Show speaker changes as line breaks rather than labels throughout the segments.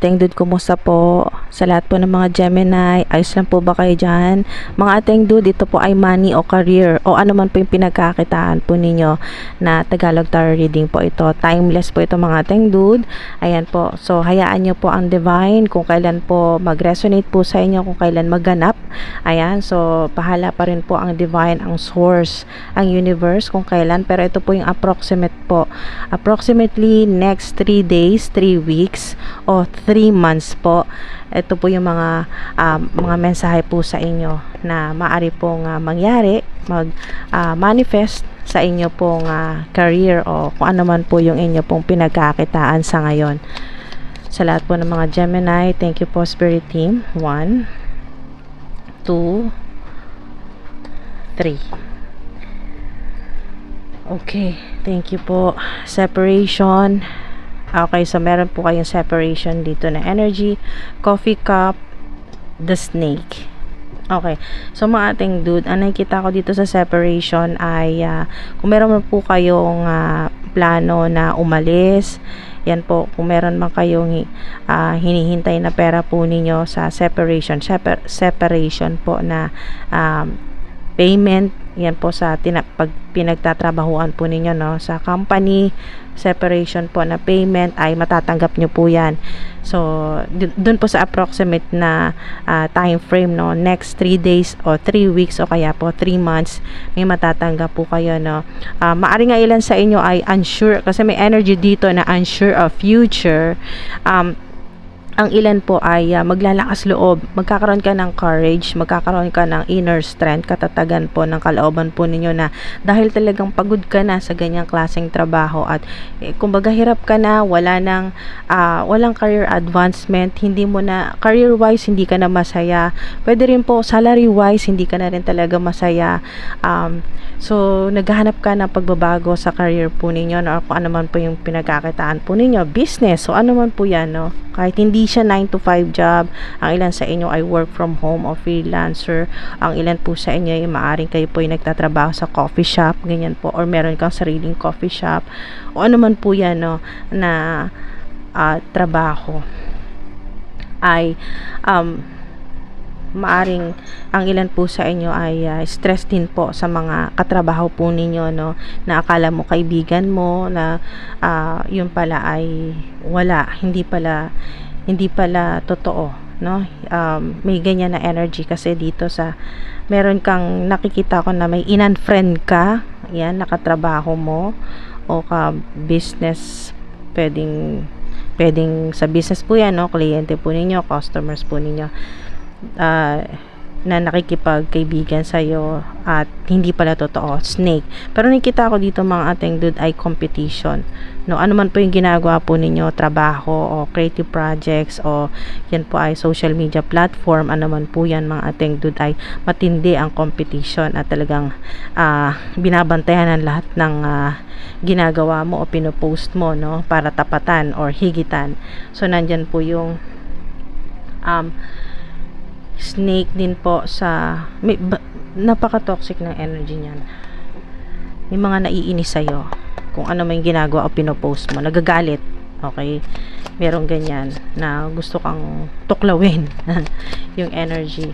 Ateng Dude, kumusta po? Sa lahat po ng mga Gemini, ayos lang po ba kayo dyan? Mga Ateng Dude, ito po ay money o career o ano man po yung pinagkakitaan po ninyo na Tagalog Tarot reading po ito. Timeless po ito mga Ateng Dude. Ayan po. So, hayaan nyo po ang divine kung kailan po mag-resonate po sa inyo, kung kailan magganap. Ayan. So, pahala pa rin po ang divine, ang source, ang universe kung kailan. Pero ito po yung approximate po. Approximately next 3 days, 3 weeks, o 3 months po. Ito po yung mga mensahe po sa inyo na maaari pong mangyari, manifest sa inyo pong career o kung ano man po yung inyo pong pinagkakitaan sa ngayon. Sa lahat po ng mga Gemini, thank you po Spirit Team. 1, 2, 3. Okay, thank you po. Separation. Okay, so meron po kayong separation dito na energy, coffee cup, the snake. Okay, so mga Ateng Dude, ang nakikita ko dito sa separation ay kung meron po kayong plano na umalis, yan po, kung meron man kayong hinihintay na pera po ninyo sa separation po na payment, yan po sa pag pinagtatrabahuan po ninyo, no, sa company, separation po na payment ay matatanggap nyo po yan. So dun po sa approximate na time frame, no, next 3 days o 3 weeks o kaya po 3 months may matatanggap po kayo, no. Maari nga ilan sa inyo ay unsure kasi may energy dito na unsure of future. Ang ilan po ay maglalakas loob, magkakaroon ka ng courage, magkakaroon ka ng inner strength, katatagan po ng kalooban po ninyo na dahil talagang pagod ka na sa ganyang klaseng trabaho at kumbaga hirap ka na, walang career advancement, hindi mo na, career wise hindi ka na masaya, pwede rin po salary wise hindi ka na rin talaga masaya. So naghahanap ka ng pagbabago sa career po ninyo, no, kung ano man po yung pinagkakitaan po ninyo, business, so ano man po yan, no, kahit hindi siya 9 to 5 job, ang ilan sa inyo ay work from home o freelancer, ang ilan po sa inyo ay maaaring kayo po ay nagtatrabaho sa coffee shop, ganyan po, or meron kang sariling coffee shop, o ano man po yan, no, na trabaho ay maaring ang ilan po sa inyo ay stress din po sa mga katrabaho po ninyo, no, na akala mo kaibigan mo na yun pala ay wala, hindi pala totoo, no. May ganyan na energy kasi dito sa meron kang nakikita ko na may in-unfriend ka, yan, nakatrabaho mo o ka business, pwedeng sa business po yan, no, kliyente po ninyo, customers po ninyo, na nakikipagkaibigan sa'yo at hindi pala totoo, snake. Pero nakikita ko dito mga Ateng Dude ay competition, no, ano man po yung ginagawa po ninyo, trabaho o creative projects o yan po ay social media platform, ano man po yan mga Ateng Dude, ay matindi ang competition at talagang binabantayan ang lahat ng ginagawa mo o pinopost mo, no, para tapatan or higitan. So nandyan po yung snake din po sa napaka-toxic ng energy niyan. May mga naiinis sa'yo kung ano may ginagawa o pinopost mo, nagagalit, okay, merong ganyan na gusto kang tuklawin yung energy.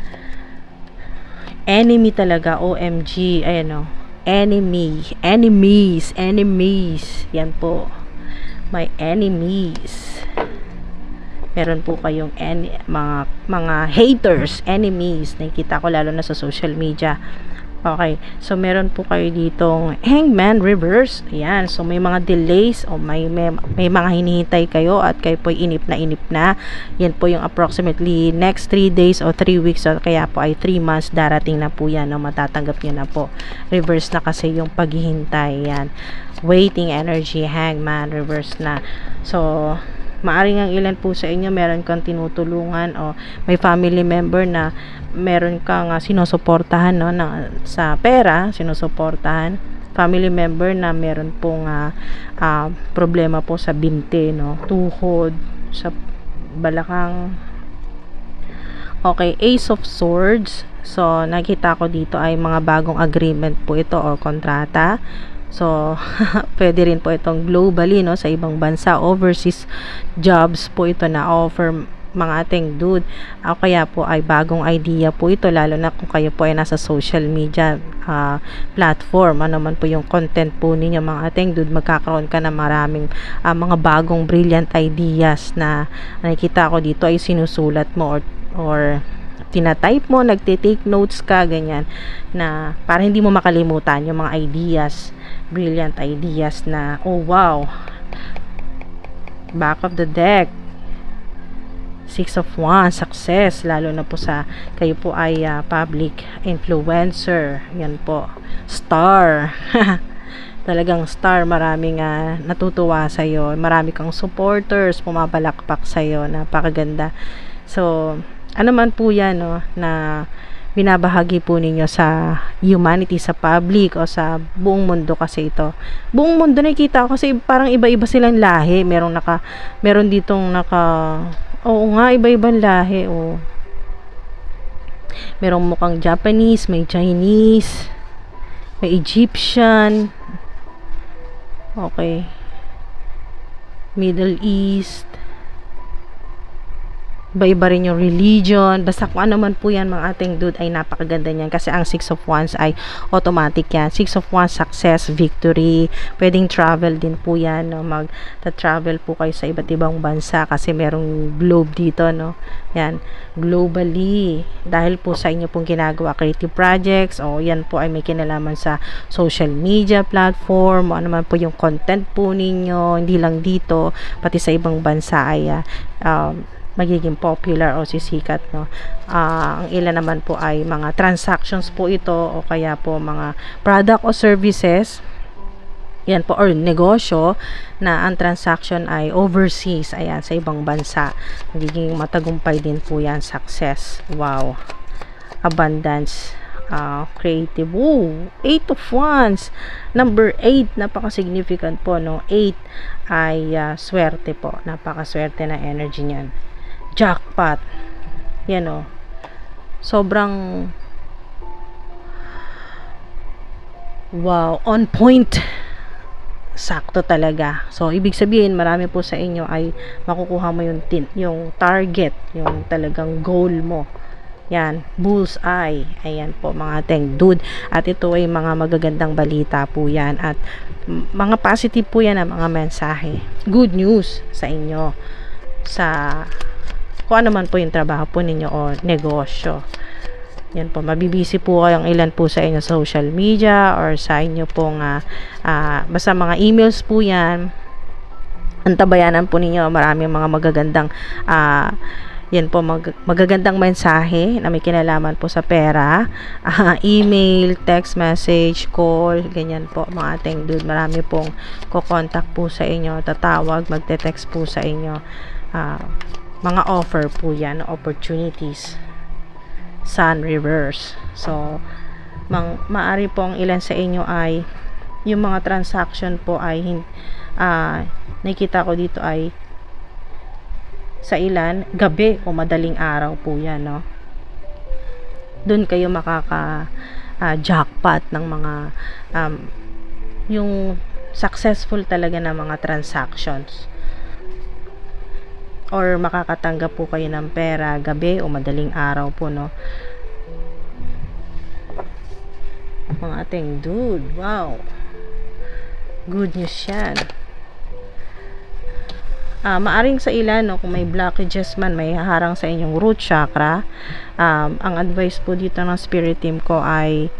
Enemy talaga, OMG, ayan o, enemies, yan po, may enemies. Meron po kayong mga haters, enemies, nakikita ko lalo na sa social media. Okay, so meron po kayo ditong hangman reverse, ayan, so may mga delays o may mga hinihintay kayo at kayo po inip na, yan po yung approximately next 3 days o 3 weeks o kaya po ay 3 months, darating na po yan, no, matatanggap nyo na po. Reverse na kasi yung paghihintay, yan, waiting energy, hangman, reverse na. So maaring ang ilan po sa inyo meron kang tinutulungan o may family member na meron kang sinusuportahan, no, sa pera, sinusuportahan, family member na meron pong problema po sa binti, no, tuhod, sa balakang. Okay, Ace of Swords. So nakita ko dito ay mga bagong agreement po ito o kontrata. So, pwede rin po itong globally, no, sa ibang bansa, overseas jobs po ito na offer mga ating dude. O kaya po ay bagong idea po ito, lalo na kung kayo po ay nasa social media platform. Ano man po yung content po ninyo mga ating dude, magkakaroon ka na maraming mga bagong brilliant ideas na nakikita ko dito ay sinusulat mo or tinatype mo, nagte-take notes ka, ganyan, na para hindi mo makalimutan yung mga ideas, brilliant ideas na, oh wow, back of the deck, 6 of Wands, success, lalo na po sa kayo po ay public influencer, yan po, star, talagang star, maraming natutuwa sa'yo, marami kang supporters, pumapalakpak sa'yo, napakaganda. So, ano man po yan, no, na binabahagi po ninyo sa humanity, sa public, o sa buong mundo kasi ito. Buong mundo nakikita ko kasi parang iba-iba silang lahi. Meron ditong oo nga, iba-ibang lahi, oh. Merong mukhang Japanese, may Chinese, may Egyptian, okay, Middle East, iba-iba rin yung religion, basta kung ano man po yan mga ating dude, ay napakaganda niyan kasi ang 6 of Wands ay automatic yan. 6 of Wands, success, victory, pwedeng travel din po yan, no? Mag-travel po kayo sa iba't ibang bansa kasi merong globe dito, no? Yan, globally, dahil po sa inyo pong ginagawa creative projects, o yan po ay may kinalaman sa social media platform, o ano man po yung content po ninyo, hindi lang dito, pati sa ibang bansa ay magiging popular o sisikat, no. Ang ilan naman po ay mga transactions po ito, o kaya po mga product o services, yan po, or negosyo na ang transaction ay overseas, ayan, sa ibang bansa, magiging matagumpay din po yan, success, wow, abundance, creative, 8 of Wands, number 8, napaka-significant po, no. 8 ay swerte po, napaka-swerte na energy niyan. Jackpot, yan, o, sobrang wow, on point, sakto talaga. So ibig sabihin marami po sa inyo ay makukuha mo yung target, yung talagang goal mo. Yan, bullseye. Ayan po mga ating dude. At ito ay mga magagandang balita po yan. At mga positive po yan ang mga mensahe. Good news sa inyo. Sa kung ano man po yung trabaho po ninyo o negosyo. Yan po, mabibisi po kayong ilan po sa inyo social media or sa inyo pong basta mga emails po yan. Antabayanan po ninyo, maraming mga magagandang yan po, magagandang mensahe na may kinalaman po sa pera, email, text message, call, ganyan po mga ating dude. Marami pong kukontak po sa inyo, tatawag, magte-text po sa inyo, mga offer po yan, opportunities. Sun reverse. So maari pong ilan sa inyo ay yung mga transaction po ay nakikita ko dito ay sa ilan gabi o madaling araw po yan, no. Doon kayo makaka jackpot ng mga yung successful talaga na mga transactions, or makakatanggap po kayo ng pera gabi o madaling araw po, no. Mga ating dude, wow, good news yan. Maaring sa ilan, no, kung may blockages man, may haharang sa inyong root chakra, ang advice po dito ng spirit team ko ay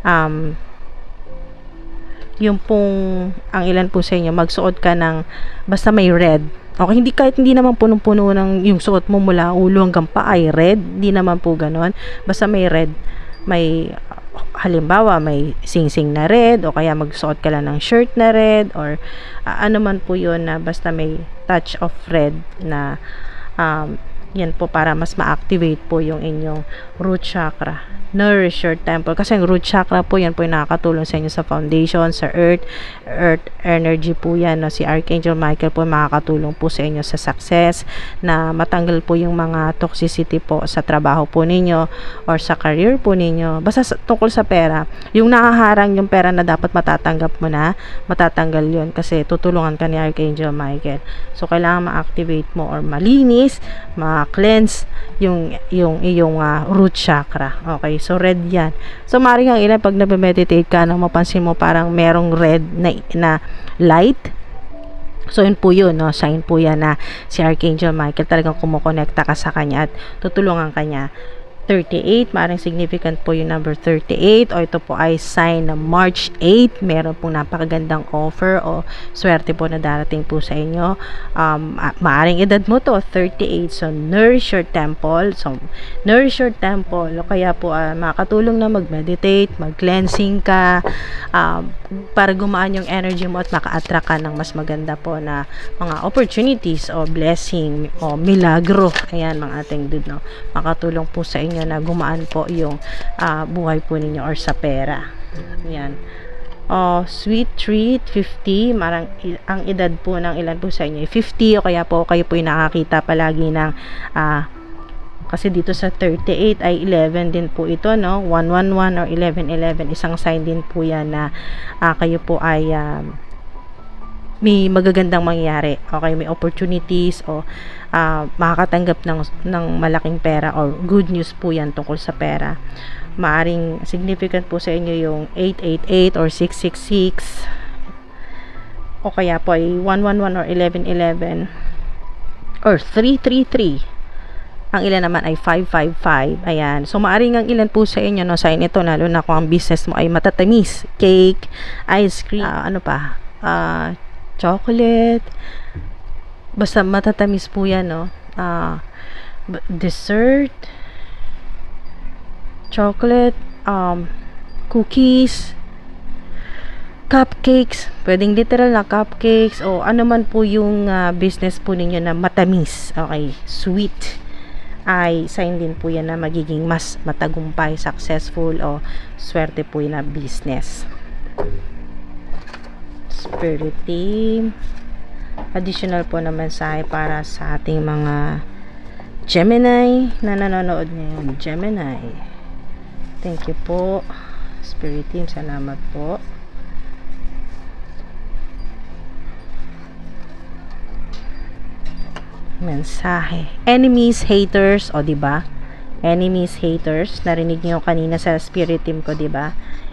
yung pong ang ilan po sa inyo, magsuot ka ng basta may red. Okay, kahit hindi naman punong-puno ng yung suot mo mula ulo hanggang paa ay red, hindi naman po ganon. Basta may red, may halimbawa may sing-sing na red, o kaya magsuot ka lang ng shirt na red, or ano man po yun na basta may touch of red na Yan po para mas ma-activate po yung inyong root chakra. Nourish your temple. Kasi yung root chakra po, yan po yung nakakatulong sa inyo sa foundation, sa earth energy po yan. No? Si Archangel Michael po makakatulong po sa inyo sa success, na matanggal po yung mga toxicity po sa trabaho po ninyo or sa career po ninyo. Basta tungkol sa pera, yung nakaharang yung pera na dapat matatanggap mo na, matatanggal yun kasi tutulungan ka ni Archangel Michael. So, kailangan ma-activate mo or malinis, ma-cleanse yung iyong root chakra. Okay, so red yan. So, maaaring ang ilan pag nag-meditate ka, no, mapansin mo parang merong red na light. So, yun po yun, no? Sign po yan na si Archangel Michael talagang kumukonekta ka sa kanya at tutulungan ka niya. 38, maaaring significant po yung number 38, o ito po ay sign na March 8, meron pong napakagandang offer o swerte po na darating po sa inyo. Maaaring edad mo to 38, so nourish your temple, o kaya po makakatulong na mag-meditate, mag-cleansing ka, para gumaan yung energy mo at maka-attract ka ng mas maganda po na mga opportunities o blessing o milagro. Ayan mga ating dude, no? Makatulong po sa inyo na gumaan po yung buhay po ninyo or sa pera. Ayan. Sweet treat 50, marang ang edad po ng ilan po sa inyo 50, o kaya po kayo po yung nakakita palagi ng kasi dito sa 38 ay 11 din po ito, no? 111 or 1111, isang sign din po yan na kayo po ay may magagandang mangyayari. Okay, may opportunities o makakatanggap ng malaking pera or good news po yan tungkol sa pera. Maaring significant po sa inyo yung 888 or 666, o kaya po ay 111 or 1111 or 333. Ang ilan naman ay 555. Ayan. So, maaring ang ilan po sa inyo, no, sign ito, lalo na kung ang business mo ay matatamis, cake, ice cream, ano pa, chocolate, basta matatamis po yan, no? Dessert, chocolate, cookies, cupcakes, pwedeng literal na cupcakes, o ano man po yung business po ninyo na matamis, okay, sweet, ay sign din po yan na magiging mas matagumpay, successful, o swerte po yun na business. Spirit team, additional po na mensahe para sa ating mga Gemini na nanonood ngayon. Gemini, thank you po Spirit team, salamat po. Mensahe, enemies, haters, o diba, enemies, haters, narinig niyo kanina sa spirit team ko, diba,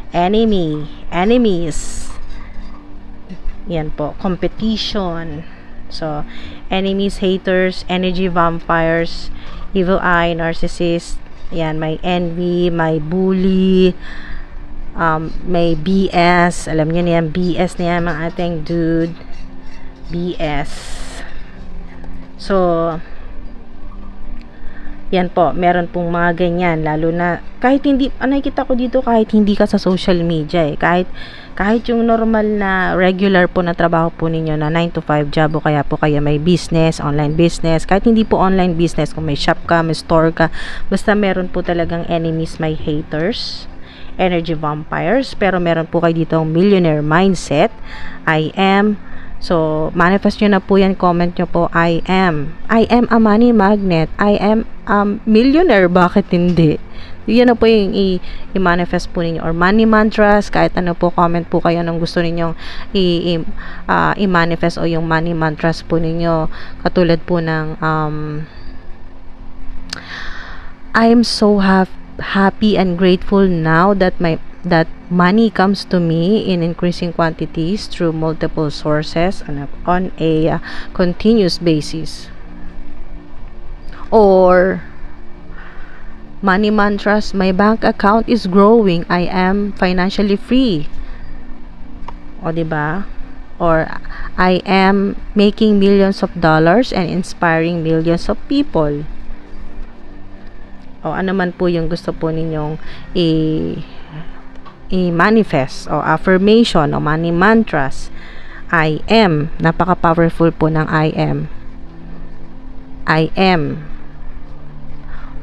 enemies, yan po, competition. So, enemies, haters, energy vampires, evil eye, narcissist, yan, may envy, may bully, may BS, alam niyo na yan, BS na yan mga ating dude, BS. So, yan po, meron pong mga ganyan, lalo na kahit hindi, nakikita ko dito kahit hindi ka sa social media kahit yung normal na regular po na trabaho po ninyo na 9 to 5 job, o kaya po kaya may business, online business, kahit hindi po online business, kung may shop ka, may store ka, basta meron po talagang enemies, may haters, energy vampires, pero meron po kayo dito millionaire mindset, I am. So, manifest nyo na po yan, comment nyo po, I am a money magnet, I am millionaire, bakit hindi? Yan na po yung i-manifest po ninyo, or money mantras, kahit ano po, comment po kayo nung gusto ninyong i-manifest o yung money mantras po ninyo, katulad po ng I am so happy and grateful now that money comes to me in increasing quantities through multiple sources on a continuous basis. Or money mantras, my bank account is growing, I am financially free, o diba? Or I am making millions of dollars and inspiring millions of people, o ano man po yung gusto po ninyong i-manifest o affirmation o money mantras. I am, napaka-powerful po ng I am. I am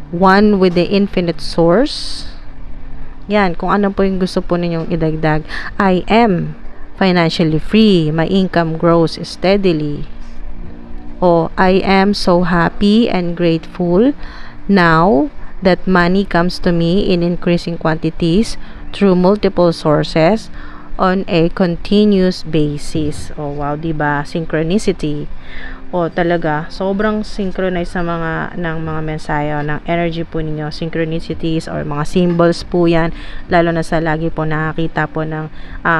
one with the infinite source. Yan, kung ano po yung gusto po ninyong idagdag. I am financially free. My income grows steadily. O, I am so happy and grateful now that money comes to me in increasing quantities through multiple sources on a continuous basis. O, wow, diba? Synchronicity. O, talaga, sobrang synchronize sa mga mensahe o ng energy po ninyo, synchronicities or mga symbols po yan, lalo na sa lagi po nakakita po ng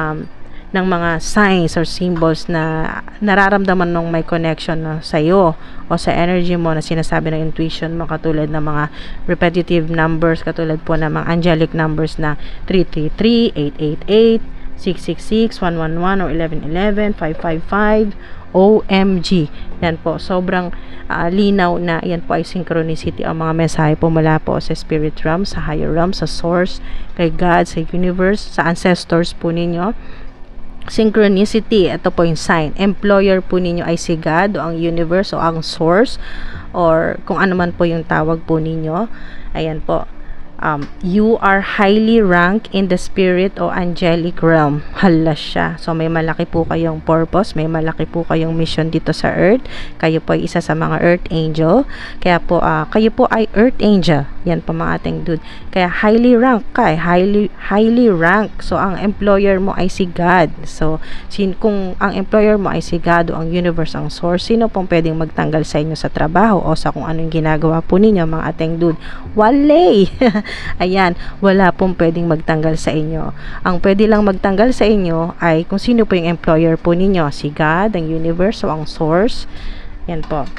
mga signs or symbols na nararamdaman nung may connection na sa iyo o sa energy mo na sinasabi ng intuition mo, katulad ng mga repetitive numbers, katulad po ng mga angelic numbers na 333, 888, 666, 111 or 1111, 555, OMG. Yan po, sobrang linaw na yan po ay synchronicity ang mga mensahe po mula po sa spirit realm, sa higher realm, sa source, kay God, sa universe, sa ancestors po ninyo. Synchronicity, ito po yung sign. Employer po ninyo ay si God o ang universe o ang source or kung ano man po yung tawag po ninyo. Ayan po. You are highly ranked in the spirit o angelic realm. Hala siya. So, may malaki po kayong purpose, may malaki po kayong mission dito sa earth. Kayo po ay isa sa mga earth angel. Kaya po, kayo po ay earth angel. Yan po mga ating dude. Kaya highly ranked ka. Highly ranked. So, ang employer mo ay si God. So, kung ang employer mo ay si God o ang universe, ang source, sino pong pwedeng magtanggal sa inyo sa trabaho o sa kung anong ginagawa po ninyo mga ating dude? Wale! Ayan, wala pong pwedeng magtanggal sa inyo. Ang pwede lang magtanggal sa inyo ay kung sino po yung employer po ninyo. Si God, ang universe, o ang source. Yan po.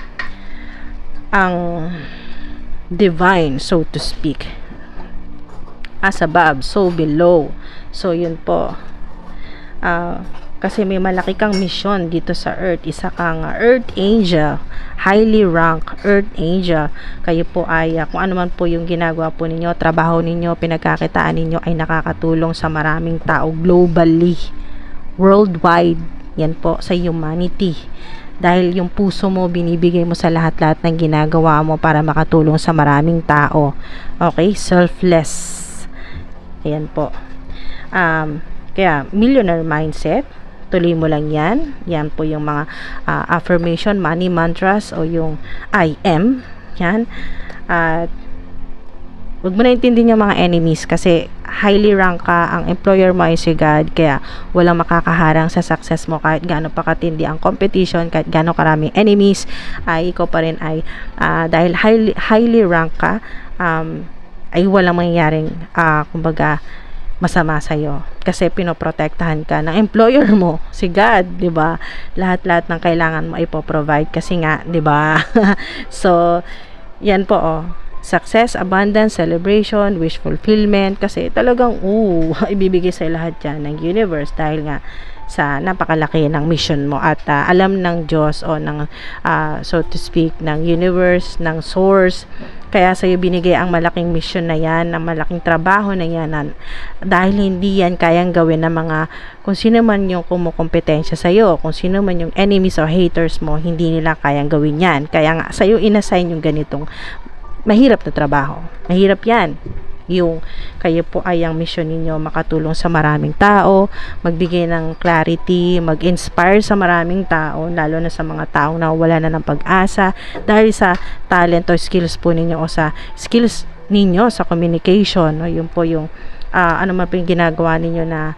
Ang divine, so to speak. As above, so below. So, yun po. Kasi may malaki kang mission dito sa earth. Isa kang earth angel, highly ranked earth angel. Kayo po ay kung ano man po yung ginagawa po ninyo, trabaho ninyo, pinagkakitaan ninyo ay nakakatulong sa maraming tao globally, worldwide. Yan po sa humanity. Dahil yung puso mo, binibigay mo sa lahat-lahat ng ginagawa mo para makatulong sa maraming tao. Okay? Selfless. Ayan po. Kaya, millionaire mindset, tuloy mo lang yan. Yan po yung mga affirmation, money mantras o yung I am. Yan. At huwag mo na intindihin yung mga enemies kasi highly rank ka, ang employer mo ay si God, kaya walang makakaharang sa success mo kahit gaano pa katindi ang competition, kahit gaano karaming enemies, ay ikaw pa rin ay dahil highly rank ka, ay walang mangyayaring kumbaga masama sa'yo kasi pinoprotektahan ka ng employer mo, si God, 'di ba? Lahat-lahat ng kailangan mo ay po-provide kasi nga, 'di ba? So, yan po success, abundance, celebration, wish fulfillment kasi talagang ibibigay sa lahat 'yan ng universe dahil nga sa napakalaki ng mission mo at alam ng Diyos o ng so to speak ng universe, ng source, kaya sa'yo binigay ang malaking mission na yan, ang malaking trabaho na yan dahil hindi yan kayang gawin ng mga kung sino man yung kumukompetensya sa'yo, kung sino man yung enemies or haters mo, hindi nila kayang gawin yan. Kaya nga sa'yo inassign yung ganitong mahirap na trabaho. Mahirap yan. Yung kayo po ay ang mission ninyo makatulong sa maraming tao, magbigay ng clarity, mag-inspire sa maraming tao, lalo na sa mga taong nawawala na ng pag-asa dahil sa talent o skills po ninyo o sa skills ninyo sa communication, no? Yun po yung ano man po yung ginagawa ninyo na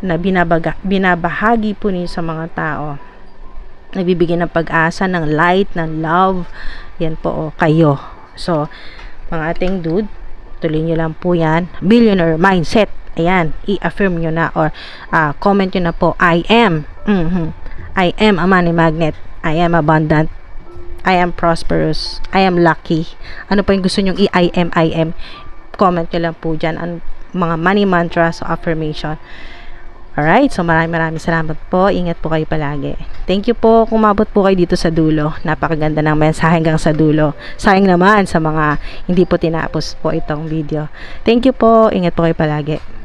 binabahagi po ninyo sa mga tao, nagbibigay ng pag-asa, ng light, ng love. Yan po kayo. So, mga ating dude, tuloy nyo lang po yan. Millionaire mindset. Ayan, i-affirm nyo na or comment nyo na po, I am. I am a money magnet. I am abundant. I am prosperous. I am lucky. Ano pa yung gusto nyong I am. Comment nyo lang po dyan ang mga money mantras o affirmation. Alright, so maraming salamat po. Ingat po kayo palagi. Thank you po kung umabot po kayo dito sa dulo. Napakaganda ng mensahe hanggang sa dulo. Sayang naman sa mga hindi po tinapos po itong video. Thank you po. Ingat po kayo palagi.